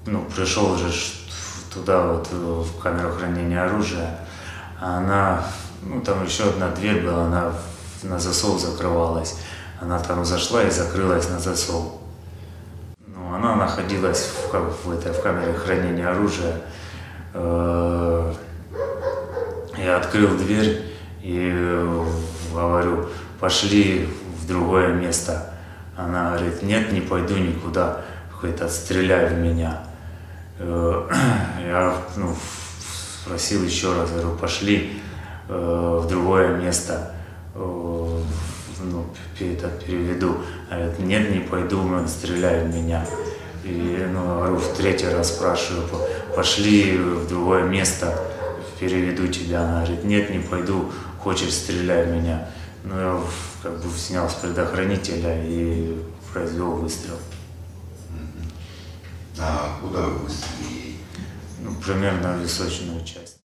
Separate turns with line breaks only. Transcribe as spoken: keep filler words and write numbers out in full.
ну, пришел же туда, вот, в камеру хранения оружия, а она, ну, там еще одна дверь была, она на засов закрывалась. Она там зашла и закрылась на засов. Ну, она находилась в, в, этой, в камере хранения оружия. Я открыл дверь и говорю: пошли в другое место. Она говорит: нет, не пойду никуда, хоть отстреляй в меня. Я, ну, спросил еще раз, говорю: пошли в другое место, ну, этот, переведу. Говорит: нет, не пойду, стреляй в меня. И, ну, говорю, в третий раз спрашиваю: пошли в другое место, переведу тебя. Она говорит: нет, не пойду, хочешь, стреляй в меня. Ну, я как бы снял с предохранителя и произвел выстрел.
А куда вы выстрелили?
Ну, примерно в височную часть.